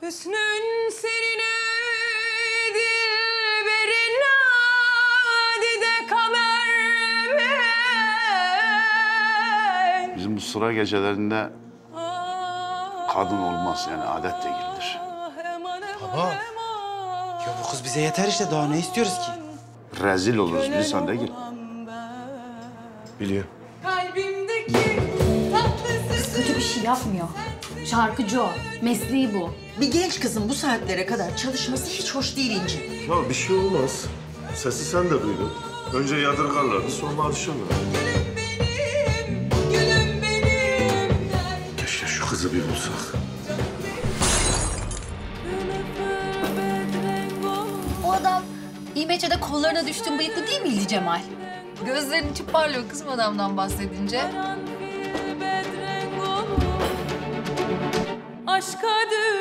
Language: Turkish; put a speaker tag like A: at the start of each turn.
A: Hüsnün serine dilberin nadide kamer mi?
B: Bizim bu sıra gecelerinde kadın olmaz yani adet değildir.
C: Baba. Ya bu kız bize yeter işte. Daha ne istiyoruz ki?
B: Rezil oluruz biz sen de gel.
D: Biliyorum.
A: Kalbimdeki tatlı
E: Kötü bir şey yapmıyor. Şarkıcı o. Mesleği bu.
F: Bir genç kızın bu saatlere kadar çalışması hiç hoş değil İnci.
D: Ya bir şey olmaz. Sesi sen de duydun. Önce yadırgarlardı, sonra alışırlar.
A: gülüm benim.
D: Keşke şu kızı bir bulsak.
E: O adam İMÇ'de kollarına düştüğün bıyıklı değil miydi Cemal? Gözlerin içi parlıyor kızım adamdan bahsedince.
A: Aşka